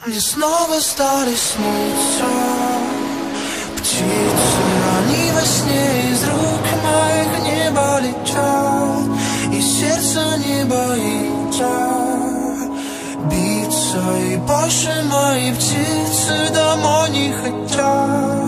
Мне снова стали сниться птицы, они во сне из рук моих небо летят, и сердце не боится биться, и больше мои птицы домой не хотят.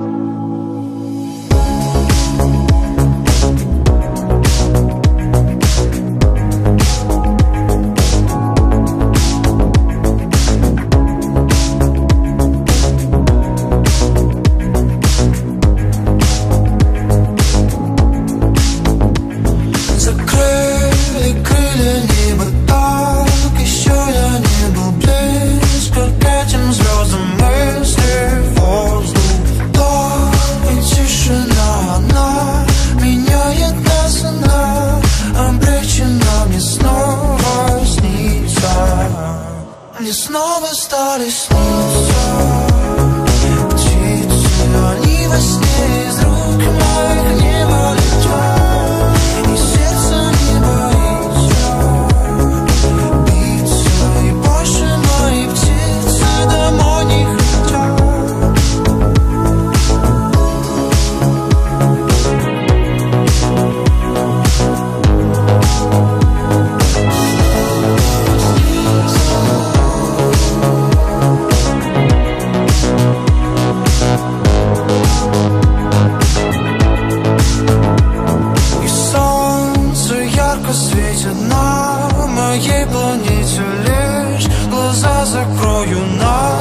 Мне снова стали сниться птицы, они во сне из рук моих небо летят, и сердце не боится биться, и больше мои птицы домой не хотят. Светит на моей планете, лишь глаза закрою на